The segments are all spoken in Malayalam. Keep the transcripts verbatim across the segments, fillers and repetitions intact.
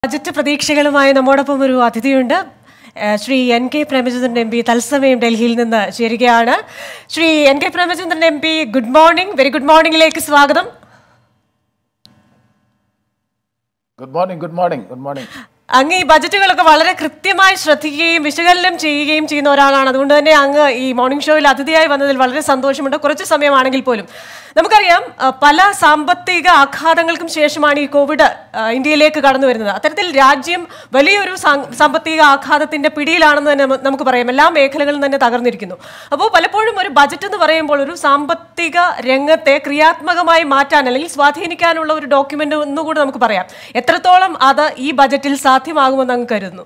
ബജറ്റ് പ്രതീക്ഷകളുമായി നമ്മോടൊപ്പം ഒരു അതിഥിയുണ്ട്. Shri N K Premachandran M P തത്സമയം ഡൽഹിയിൽ നിന്ന് ചേരുകയാണ്. Shri N K Premachandran M P, good morning. Very good മോർണിംഗിലേക്ക് സ്വാഗതം. Good morning good morning good morning അങ്ങ് ഈ ബജറ്റുകളൊക്കെ വളരെ കൃത്യമായി ശ്രദ്ധിക്കുകയും വിശകലനം ചെയ്യുകയും ചെയ്യുന്ന ഒരാളാണ്. അതുകൊണ്ട് തന്നെ അങ്ങ് ഈ മോർണിംഗ് ഷോയിൽ അതിഥിയായി വന്നതിൽ വളരെ സന്തോഷമുണ്ട്. കുറച്ച് സമയമാണെങ്കിൽ പോലും നമുക്കറിയാം, പല സാമ്പത്തിക ആഘാതങ്ങൾക്കും ശേഷമാണ് ഈ കോവിഡ് ഇന്ത്യയിലേക്ക് കടന്നു വരുന്നത്. അത്തരത്തിൽ രാജ്യം വലിയൊരു സാമ്പത്തിക ആഘാതത്തിന്റെ പിടിയിലാണെന്ന് തന്നെ നമുക്ക് പറയാം. എല്ലാ മേഖലകളും തന്നെ തകർന്നിരിക്കുന്നു. അപ്പോൾ പലപ്പോഴും ഒരു ബജറ്റ് എന്ന് പറയുമ്പോൾ ഒരു സാമ്പത്തിക രംഗത്തെ ക്രിയാത്മകമായി മാറ്റാൻ അല്ലെങ്കിൽ സ്വാധീനിക്കാനുള്ള ഒരു ഡോക്യുമെന്റ് എന്നുകൂടി നമുക്ക് പറയാം. എത്രത്തോളം അത് ഈ ബജറ്റിൽ സാധ്യമാകുമെന്ന് അങ്ങ് കരുതുന്നു?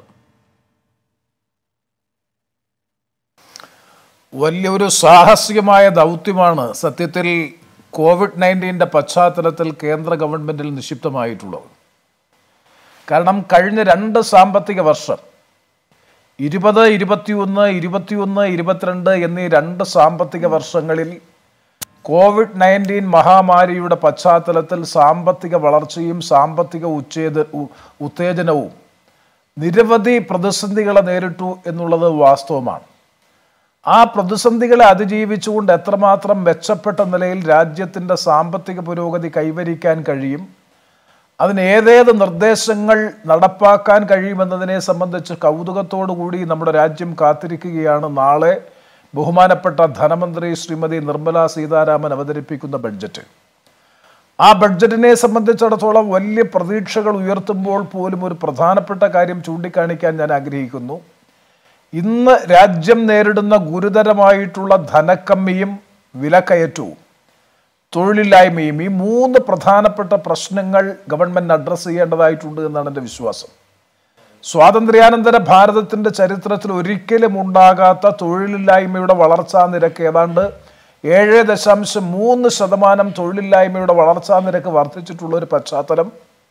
വലിയൊരു സാഹസികമായ ദൗത്യമാണ് സത്യത്തിൽ കോവിഡ് നയൻറ്റീൻ്റെ പശ്ചാത്തലത്തിൽ കേന്ദ്ര ഗവൺമെൻറ്റിൽ നിക്ഷിപ്തമായിട്ടുള്ളത്. കാരണം കഴിഞ്ഞ രണ്ട് സാമ്പത്തിക വർഷം, ഇരുപത് ഇരുപത്തിയൊന്ന് ഇരുപത്തിയൊന്ന് ഇരുപത്തിരണ്ട് എന്നീ രണ്ട് സാമ്പത്തിക വർഷങ്ങളിൽ കോവിഡ് നയൻറ്റീൻ മഹാമാരിയുടെ പശ്ചാത്തലത്തിൽ സാമ്പത്തിക വളർച്ചയും സാമ്പത്തിക ഉച്ചേത ഉത്തേജനവും നിരവധി പ്രതിസന്ധികളെ നേരിട്ടു എന്നുള്ളത് വാസ്തവമാണ്. ആ പ്രതിസന്ധികളെ അതിജീവിച്ചുകൊണ്ട് എത്രമാത്രം മെച്ചപ്പെട്ട നിലയിൽ രാജ്യത്തിൻ്റെ സാമ്പത്തിക പുരോഗതി കൈവരിക്കാൻ കഴിയും, അതിന് ഏതേത് നിർദ്ദേശങ്ങൾ നടപ്പാക്കാൻ കഴിയുമെന്നതിനെ സംബന്ധിച്ച് കൗതുകത്തോടു കൂടി നമ്മുടെ രാജ്യം കാത്തിരിക്കുകയാണ് നാളെ ബഹുമാനപ്പെട്ട ധനമന്ത്രി ശ്രീമതി നിർമ്മല സീതാരാമൻ അവതരിപ്പിക്കുന്ന ബഡ്ജറ്റ്. ആ ബഡ്ജറ്റിനെ സംബന്ധിച്ചിടത്തോളം വലിയ പ്രതീക്ഷകൾ ഉയർത്തുമ്പോൾ പോലും ഒരു പ്രധാനപ്പെട്ട കാര്യം ചൂണ്ടിക്കാണിക്കാൻ ഞാൻ ആഗ്രഹിക്കുന്നു. ഇന്ന് രാജ്യം നേരിടുന്ന ഗുരുതരമായിട്ടുള്ള ധനക്കമ്മിയും വിലക്കയറ്റവും തൊഴിലില്ലായ്മയും, ഈ മൂന്ന് പ്രധാനപ്പെട്ട പ്രശ്നങ്ങൾ ഗവൺമെൻറ് അഡ്രസ്സ് ചെയ്യേണ്ടതായിട്ടുണ്ട് എന്നാണ് എൻ്റെ വിശ്വാസം. സ്വാതന്ത്ര്യാനന്തര ഭാരതത്തിൻ്റെ ചരിത്രത്തിൽ ഒരിക്കലും ഉണ്ടാകാത്ത തൊഴിലില്ലായ്മയുടെ വളർച്ചാ നിരക്ക് ഏതാണ്ട് ഏഴ് ദശാംശം മൂന്ന് ശതമാനം തൊഴിലില്ലായ്മയുടെ വളർച്ചാ നിരക്ക് വർദ്ധിച്ചിട്ടുള്ള ഒരു പശ്ചാത്തലം,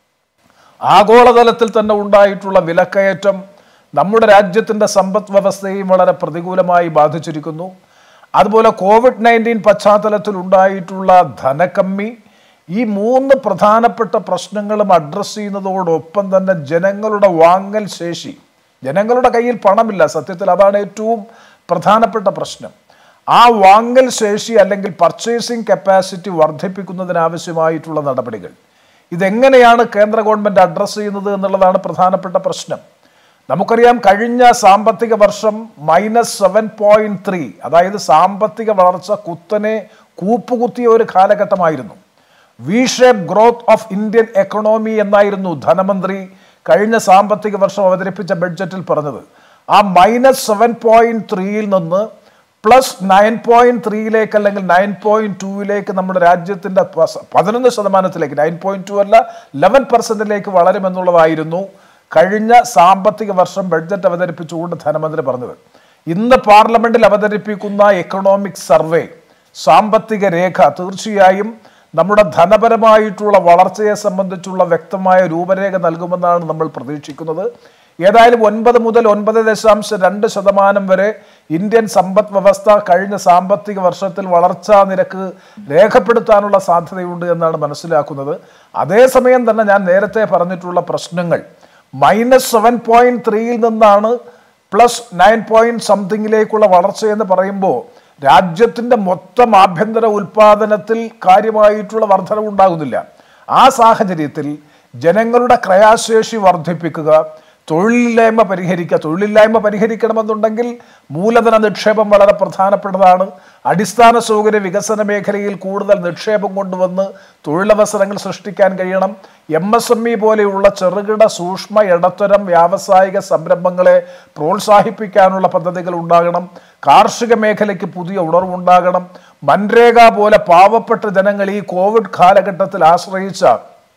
ആഗോളതലത്തിൽ തന്നെ ഉണ്ടായിട്ടുള്ള വിലക്കയറ്റം നമ്മുടെ രാജ്യത്തിൻ്റെ സമ്പദ് വ്യവസ്ഥയെയും വളരെ പ്രതികൂലമായി ബാധിച്ചിരിക്കുന്നു. അതുപോലെ കോവിഡ് നയൻറ്റീൻ പശ്ചാത്തലത്തിൽ ഉണ്ടായിട്ടുള്ള ധനക്കമ്മി, ഈ മൂന്ന് പ്രധാനപ്പെട്ട പ്രശ്നങ്ങളും അഡ്രസ്സ് ചെയ്യുന്നതോടൊപ്പം തന്നെ ജനങ്ങളുടെ വാങ്ങൽ ശേഷി, ജനങ്ങളുടെ കയ്യിൽ പണമില്ല, സത്യത്തിൽ അതാണ് ഏറ്റവും പ്രധാനപ്പെട്ട പ്രശ്നം. ആ വാങ്ങൽ ശേഷി അല്ലെങ്കിൽ പർച്ചേസിംഗ് കപ്പാസിറ്റി വർദ്ധിപ്പിക്കുന്നതിനാവശ്യമായിട്ടുള്ള നടപടികൾ, ഇതെങ്ങനെയാണ് കേന്ദ്ര ഗവൺമെൻറ് അഡ്രസ്സ് ചെയ്യുന്നത് എന്നുള്ളതാണ് പ്രധാനപ്പെട്ട പ്രശ്നം. നമുക്കറിയാം, കഴിഞ്ഞ സാമ്പത്തിക വർഷം മൈനസ് സെവൻ പോയിന്റ് ത്രീ അതായത് സാമ്പത്തിക വളർച്ച കുത്തനെ കൂപ്പുകുത്തിയ ഒരു കാലഘട്ടമായിരുന്നു. V shape growth of Indian economy എന്നായിരുന്നു ധനമന്ത്രി കഴിഞ്ഞ സാമ്പത്തിക വർഷം അവതരിപ്പിച്ച ബഡ്ജറ്റിൽ പറഞ്ഞത്. ആ മൈനസ് സെവൻ പോയിന്റ് ത്രീയിൽ നിന്ന് പ്ലസ് നയൻ പോയിന്റ് ത്രീയിലേക്ക് അല്ലെങ്കിൽ നയൻ പോയിന്റ് ടൂവിലേക്ക് നമ്മുടെ രാജ്യത്തിൻ്റെ പതിനൊന്ന് ശതമാനത്തിലേക്ക്, നയൻ പോയിന്റ് ടു അല്ല ലെവൻ പെർസെൻറ്റിലേക്ക് വളരുമെന്നുള്ളതായിരുന്നു കഴിഞ്ഞ സാമ്പത്തിക വർഷം ബഡ്ജറ്റ് അവതരിപ്പിച്ചുകൊണ്ട് ധനമന്ത്രി പറഞ്ഞത്. ഇന്ന് പാർലമെന്റിൽ അവതരിപ്പിക്കുന്ന എക്കണോമിക് സർവേ, സാമ്പത്തിക രേഖ തീർച്ചയായും നമ്മുടെ ധനപരമായിട്ടുള്ള വളർച്ചയെ സംബന്ധിച്ചുള്ള വ്യക്തമായ രൂപരേഖ നൽകുമെന്നാണ് നമ്മൾ പ്രതീക്ഷിക്കുന്നത്. ഏതായാലും ഒൻപത് മുതൽ ഒൻപത് ദശാംശം രണ്ട് ശതമാനം വരെ ഇന്ത്യൻ സമ്പദ് വ്യവസ്ഥ കഴിഞ്ഞ സാമ്പത്തിക വർഷത്തിൽ വളർച്ചാ നിരക്ക് രേഖപ്പെടുത്താനുള്ള സാധ്യതയുണ്ട് എന്നാണ് മനസ്സിലാക്കുന്നത്. അതേസമയം തന്നെ ഞാൻ നേരത്തെ പറഞ്ഞിട്ടുള്ള പ്രശ്നങ്ങൾ, മൈനസ് സെവൻ പോയിന്റ് ത്രീയിൽ നിന്നാണ് പ്ലസ് നയൻ പോയിന്റ് സംതിങ്ങിലേക്കുള്ള വളർച്ചയെന്ന് പറയുമ്പോൾ രാജ്യത്തിൻ്റെ മൊത്തം ആഭ്യന്തര ഉൽപാദനത്തിൽ കാര്യമായിട്ടുള്ള വർധനവ് ഉണ്ടാകുന്നില്ല. ആ സാഹചര്യത്തിൽ ജനങ്ങളുടെ ക്രയശേഷി വർദ്ധിപ്പിക്കുക, തൊഴിലില്ലായ്മ പരിഹരിക്കുക. തൊഴിലില്ലായ്മ പരിഹരിക്കണമെന്നുണ്ടെങ്കിൽ മൂലധന നിക്ഷേപം വളരെ പ്രധാനപ്പെട്ടതാണ്. അടിസ്ഥാന സൗകര്യ വികസന മേഖലയിൽ കൂടുതൽ നിക്ഷേപം കൊണ്ടുവന്ന് തൊഴിലവസരങ്ങൾ സൃഷ്ടിക്കാൻ കഴിയണം. എം എസ് എം ഇ പോലെയുള്ള ചെറുകിട സൂക്ഷ്മ ഇടത്തരം വ്യാവസായിക സംരംഭങ്ങളെ പ്രോത്സാഹിപ്പിക്കാനുള്ള പദ്ധതികൾ ഉണ്ടാകണം. കാർഷിക മേഖലയ്ക്ക് പുതിയ ഉണർവുണ്ടാകണം. മൻരേഗ പോലെ പാവപ്പെട്ട ജനങ്ങൾ ഈ കോവിഡ് കാലഘട്ടത്തിൽ ആശ്രയിച്ച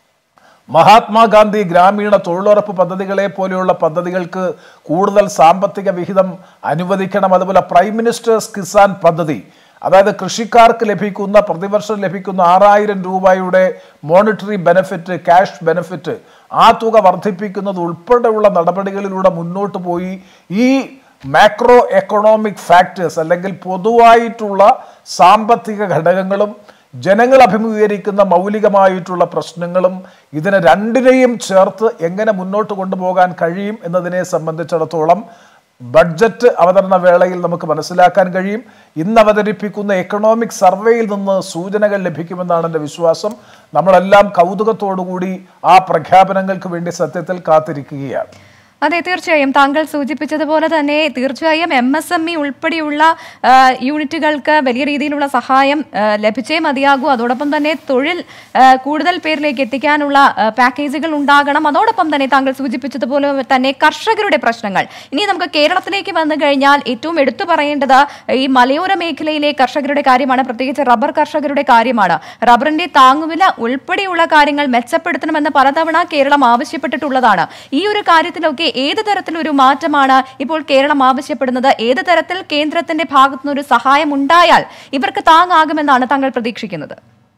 മഹാത്മാഗാന്ധി ഗ്രാമീണ തൊഴിലുറപ്പ് പദ്ധതികളെ പോലെയുള്ള പദ്ധതികൾക്ക് കൂടുതൽ സാമ്പത്തിക വിഹിതം അനുവദിക്കണം. അതുപോലെ പ്രൈം മിനിസ്റ്റേഴ്സ് കിസാൻ പദ്ധതി, അതായത് കൃഷിക്കാർക്ക് ലഭിക്കുന്ന പ്രതിവർഷം ലഭിക്കുന്ന ആറായിരം രൂപയുടെ മോണിറ്ററി ബെനിഫിറ്റ്, ക്യാഷ് ബെനിഫിറ്റ്, ആ തുക വർദ്ധിപ്പിക്കുന്നത് ഉൾപ്പെടെയുള്ള നടപടികളിലൂടെ മുന്നോട്ട് പോയി ഈ മാക്രോ എക്കണോമിക് ഫാക്ടേഴ്സ് അല്ലെങ്കിൽ പൊതുവായിട്ടുള്ള സാമ്പത്തിക ഘടകങ്ങളും ജനങ്ങൾ അഭിമുഖീകരിക്കുന്ന മൗലികമായിട്ടുള്ള പ്രശ്നങ്ങളും ഇതിനെ രണ്ടിനെയും ചേർത്ത് എങ്ങനെ മുന്നോട്ട് കൊണ്ടുപോകാൻ കഴിയും എന്നതിനെ സംബന്ധിച്ചിടത്തോളം ബഡ്ജറ്റ് അവതരണ വേളയിൽ നമുക്ക് മനസ്സിലാക്കാൻ കഴിയും. ഇന്ന് അവതരിപ്പിക്കുന്ന എക്കണോമിക് സർവേയിൽ നിന്ന് സൂചനകൾ ലഭിക്കുമെന്നാണ് എൻ്റെ വിശ്വാസം. നമ്മളെല്ലാം കൗതുകത്തോടുകൂടി ആ പ്രഖ്യാപനങ്ങൾക്ക് വേണ്ടി സത്യത്തിൽ കാത്തിരിക്കുകയാണ്. അതെ, തീർച്ചയായും താങ്കൾ സൂചിപ്പിച്ചതുപോലെ തന്നെ തീർച്ചയായും എം എസ് എം ഇ ഉൾപ്പെടെയുള്ള യൂണിറ്റുകൾക്ക് വലിയ രീതിയിലുള്ള സഹായം ലഭിച്ചേ മതിയാകൂ. അതോടൊപ്പം തന്നെ തൊഴിൽ കൂടുതൽ പേരിലേക്ക് എത്തിക്കാനുള്ള പാക്കേജുകൾ ഉണ്ടാകണം. അതോടൊപ്പം തന്നെ താങ്കൾ സൂചിപ്പിച്ചതുപോലെ തന്നെ കർഷകരുടെ പ്രശ്നങ്ങൾ. ഇനി നമുക്ക് കേരളത്തിലേക്ക് വന്നു കഴിഞ്ഞാൽ ഏറ്റവും എടുത്തു പറയേണ്ടത് ഈ മലയോര മേഖലയിലെ കർഷകരുടെ കാര്യമാണ്, പ്രത്യേകിച്ച് റബ്ബർ കർഷകരുടെ കാര്യമാണ്. റബ്ബറിന്റെ താങ്ങുവില ഉൾപ്പെടെയുള്ള കാര്യങ്ങൾ മെച്ചപ്പെടുത്തണമെന്ന് പലതവണ കേരളം ആവശ്യപ്പെട്ടിട്ടുള്ളതാണ്. ഈ ഒരു കാര്യത്തിലൊക്കെ ഏത് തരത്തിലൊരു മാറ്റമാണ് ഇപ്പോൾ കേരളം ആവശ്യപ്പെടുന്നത്? ഏത് തരത്തിൽ കേന്ദ്രത്തിന്റെ ഭാഗത്തു നിന്നൊരു സഹായം ഉണ്ടായാൽ ഇവർക്ക് താങ്ങാകുമെന്നാണ് താങ്കൾ പ്രതീക്ഷിക്കുന്നത്?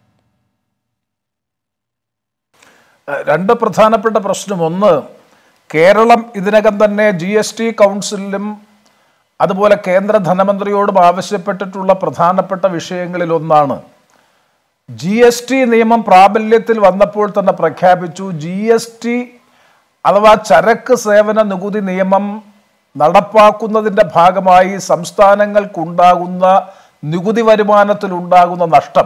രണ്ട് പ്രധാനപ്പെട്ട പ്രശ്നം. ഒന്ന്, കേരളം ഇതിനകം തന്നെ ജി എസ് ടി കൗൺസിലിലും അതുപോലെ കേന്ദ്ര ധനമന്ത്രിയോടും ആവശ്യപ്പെട്ടിട്ടുള്ള പ്രധാനപ്പെട്ട വിഷയങ്ങളിൽ ഒന്നാണ് ജി എസ് ടി നിയമം പ്രാബല്യത്തിൽ വന്നപ്പോൾ തന്നെ പ്രഖ്യാപിച്ചു, ജി എസ് ടി അഥവാ ചരക്ക് സേവന നികുതി നിയമം നടപ്പാക്കുന്നതിൻ്റെ ഭാഗമായി സംസ്ഥാനങ്ങൾക്കുണ്ടാകുന്ന നികുതി വരുമാനത്തിലുണ്ടാകുന്ന നഷ്ടം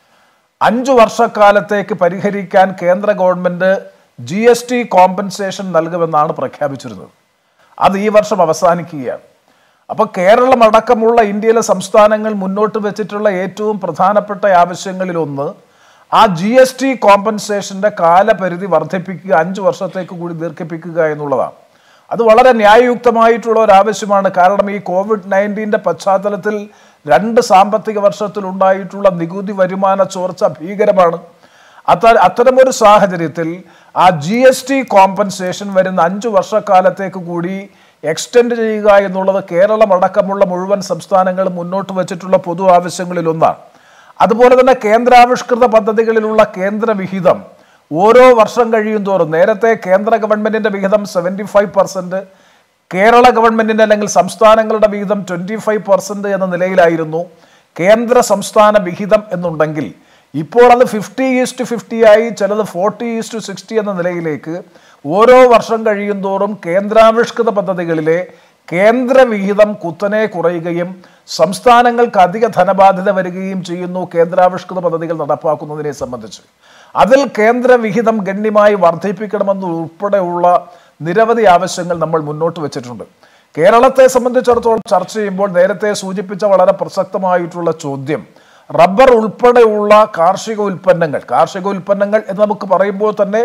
അഞ്ചു വർഷക്കാലത്തേക്ക് പരിഹരിക്കാൻ കേന്ദ്ര government G S T compensation നൽകുമെന്നാണ് പ്രഖ്യാപിച്ചിരുന്നത്. അത് ഈ വർഷം അവസാനിക്കുകയാണ്. അപ്പോൾ കേരളം അടക്കമുള്ള ഇന്ത്യയിലെ സംസ്ഥാനങ്ങൾ മുന്നോട്ട് വെച്ചിട്ടുള്ള ഏറ്റവും പ്രധാനപ്പെട്ട ആവശ്യങ്ങളിലൊന്ന് ആ ജി എസ് ടി കോമ്പൻസേഷൻ്റെ കാലപരിധി വർദ്ധിപ്പിക്കുക, അഞ്ച് വർഷത്തേക്ക് കൂടി ദീർഘിപ്പിക്കുക എന്നുള്ളതാണ്. അത് വളരെ ന്യായയുക്തമായിട്ടുള്ള ഒരു ആവശ്യമാണ്. കാരണം ഈ കോവിഡ് നയൻറ്റീൻ്റെ പശ്ചാത്തലത്തിൽ രണ്ട് സാമ്പത്തിക വർഷത്തിലുണ്ടായിട്ടുള്ള നികുതി വരുമാന ചോർച്ച ഭീകരമാണ്. അത്ത അത്തരമൊരു സാഹചര്യത്തിൽ ആ ജി എസ് ടി കോമ്പൻസേഷൻ വരുന്ന അഞ്ചു വർഷക്കാലത്തേക്ക് കൂടി എക്സ്റ്റെൻഡ് ചെയ്യുക എന്നുള്ളത് കേരളം അടക്കമുള്ള മുഴുവൻ സംസ്ഥാനങ്ങളും മുന്നോട്ട് വച്ചിട്ടുള്ള പൊതു ആവശ്യങ്ങളിലൊന്നാണ്. അതുപോലെ തന്നെ കേന്ദ്രാവിഷ്കൃത പദ്ധതികളിലുള്ള കേന്ദ്ര വിഹിതം ഓരോ വർഷം കഴിയും തോറും, നേരത്തെ കേന്ദ്ര ഗവൺമെൻറ്റിൻ്റെ വിഹിതം സെവൻറ്റി ഫൈവ് പെർസെൻറ്റ്, കേരള ഗവൺമെൻറ്റിൻ്റെ അല്ലെങ്കിൽ സംസ്ഥാനങ്ങളുടെ വിഹിതം ട്വൻറ്റി ഫൈവ് പെർസെൻറ്റ് എന്ന നിലയിലായിരുന്നു കേന്ദ്ര സംസ്ഥാന വിഹിതം എന്നുണ്ടെങ്കിൽ ഇപ്പോൾ അത് ഫിഫ്റ്റി ഈസ്റ്റ് ഫിഫ്റ്റി ആയി, ചിലത് ഫോർട്ടി ഈസ്റ്റ് സിക്സ്റ്റി എന്ന നിലയിലേക്ക് ഓരോ വർഷം കഴിയും തോറും കേന്ദ്രാവിഷ്കൃത പദ്ധതികളിലെ കേന്ദ്ര വിഹിതം കുത്തനെ കുറയുകയും സംസ്ഥാനങ്ങൾക്ക് അധിക ധനബാധ്യത വരികയും ചെയ്യുന്നു കേന്ദ്രാവിഷ്കൃത പദ്ധതികൾ നടപ്പാക്കുന്നതിനെ സംബന്ധിച്ച്. അതിൽ കേന്ദ്ര വിഹിതം ഗണ്യമായി വർദ്ധിപ്പിക്കണമെന്ന് ഉൾപ്പെടെയുള്ള നിരവധി ആവശ്യങ്ങൾ നമ്മൾ മുന്നോട്ട് വെച്ചിട്ടുണ്ട്. കേരളത്തെ സംബന്ധിച്ചിടത്തോളം ചർച്ച ചെയ്യുമ്പോൾ നേരത്തെ സൂചിപ്പിച്ച വളരെ പ്രസക്തമായിട്ടുള്ള ചോദ്യം, റബ്ബർ ഉൾപ്പെടെയുള്ള കാർഷിക ഉൽപ്പന്നങ്ങൾ കാർഷിക ഉൽപ്പന്നങ്ങൾ എന്ന് നമുക്ക് പറയുമ്പോൾ തന്നെ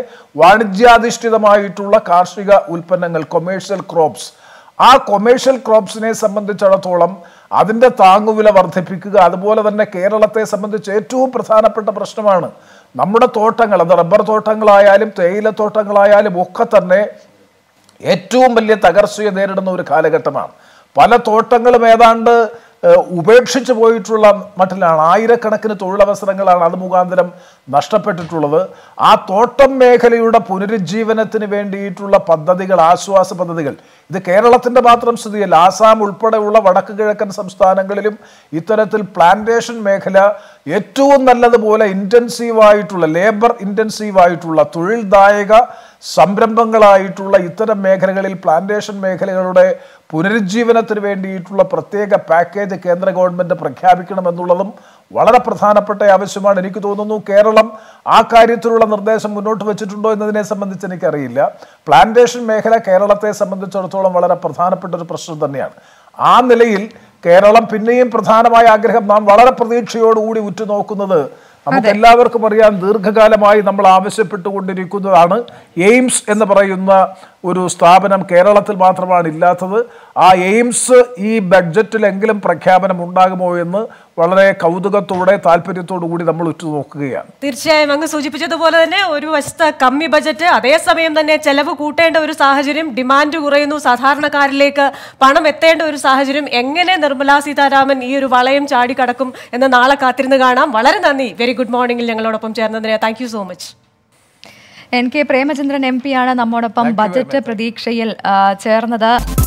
വാണിജ്യാധിഷ്ഠിതമായിട്ടുള്ള കാർഷിക ഉൽപ്പന്നങ്ങൾ, കൊമേഴ്ഷ്യൽ ക്രോപ്സ്, ആ കൊമേഴ്ഷ്യൽ ക്രോപ്സിനെ സംബന്ധിച്ചിടത്തോളം അതിൻ്റെ താങ്ങുവില വർദ്ധിപ്പിക്കുക. അതുപോലെ തന്നെ കേരളത്തെ സംബന്ധിച്ച് ഏറ്റവും പ്രധാനപ്പെട്ട പ്രശ്നമാണ് നമ്മുടെ തോട്ടങ്ങൾ, അത് റബ്ബർ തോട്ടങ്ങളായാലും തേയിലത്തോട്ടങ്ങളായാലും ഒക്കെ തന്നെ ഏറ്റവും വലിയ തകർച്ചയെ നേരിടുന്ന ഒരു കാലഘട്ടമാണ്. പല തോട്ടങ്ങളും ഏതാണ്ട് ഉപേക്ഷിച്ചു പോയിട്ടുള്ള മട്ടിലാണ്. ആയിരക്കണക്കിന് തൊഴിലവസരങ്ങളാണ് അത് മുഖാന്തരം നഷ്ടപ്പെട്ടിട്ടുള്ളത്. ആ തോട്ടം മേഖലയുടെ പുനരുജ്ജീവനത്തിന് വേണ്ടിയിട്ടുള്ള പദ്ധതികൾ, ആശ്വാസ പദ്ധതികൾ, ഇത് കേരളത്തിൻ്റെ മാത്രം സ്ഥിതിയല്ല. ആസാം ഉൾപ്പെടെയുള്ള വടക്ക് കിഴക്കൻ സംസ്ഥാനങ്ങളിലും ഇത്തരത്തിൽ പ്ലാന്റേഷൻ മേഖല ഏറ്റവും നല്ലതുപോലെ ഇൻറ്റൻസീവായിട്ടുള്ള, ലേബർ ഇൻറ്റൻസീവായിട്ടുള്ള, തൊഴിൽദായക സംരംഭങ്ങളായിട്ടുള്ള ഇത്തരം മേഖലകളിൽ പ്ലാന്റേഷൻ മേഖലകളുടെ പുനരുജ്ജീവനത്തിന് വേണ്ടിയിട്ടുള്ള പ്രത്യേക പാക്കേജ് കേന്ദ്ര ഗവൺമെൻറ് പ്രഖ്യാപിക്കണമെന്നുള്ളതും വളരെ പ്രധാനപ്പെട്ട ആവശ്യമാണ്. എനിക്ക് തോന്നുന്നു കേരളം ആ കാര്യത്തിലുള്ള നിർദ്ദേശം മുന്നോട്ട് വെച്ചിട്ടുണ്ടോ എന്നതിനെ സംബന്ധിച്ച് എനിക്കറിയില്ല. പ്ലാന്റേഷൻ മേഖല കേരളത്തെ സംബന്ധിച്ചിടത്തോളം വളരെ പ്രധാനപ്പെട്ട ഒരു പ്രശ്നം തന്നെയാണ്. ആ നിലയിൽ കേരളം പിന്നെയും പ്രധാനമായ ആഗ്രഹം, നാം വളരെ പ്രതീക്ഷയോടുകൂടി ഉറ്റുനോക്കുന്നത്, നമുക്ക് എല്ലാവർക്കും അറിയാം, ദീർഘകാലമായി നമ്മൾ ആവശ്യപ്പെട്ടുകൊണ്ടിരിക്കുന്നതാണ് എയിംസ് എന്ന് പറയുന്ന ഒരു സ്ഥാപനം കേരളത്തിൽ മാത്രമാണ് ഇല്ലാത്തത്. ആ എയിംസ് ഈ ബഡ്ജറ്റിലെങ്കിലും പ്രഖ്യാപനം ഉണ്ടാകുമോ എന്ന് വളരെ കൗതുകത്തോടെ താല്പര്യത്തോടു കൂടി നമ്മൾ ഉറ്റുനോക്കുകയാണ്. തീർച്ചയായും അങ്ങ് സൂചിപ്പിച്ചതുപോലെ തന്നെ ഒരു വശത്ത് കമ്മി ബജറ്റ്, അതേസമയം തന്നെ ചെലവ് കൂട്ടേണ്ട ഒരു സാഹചര്യം, ഡിമാൻഡ് കുറയുന്നു, സാധാരണക്കാരിലേക്ക് പണം എത്തേണ്ട ഒരു സാഹചര്യം. എങ്ങനെ നിർമ്മലാ സീതാരാമൻ ഈ ഒരു വളയം ചാടിക്കടക്കും എന്ന് നാളെ കാത്തിരുന്ന് കാണാം. വളരെ നന്ദി. വെരി ഗുഡ് മോർണിംഗിൽ ഞങ്ങളോടൊപ്പം ചേർന്നതിന് thank you so much. N K Premachandran M P ആണ് നമ്മോടൊപ്പം ബജറ്റ് പ്രതീക്ഷയിൽ ചേർന്നത്.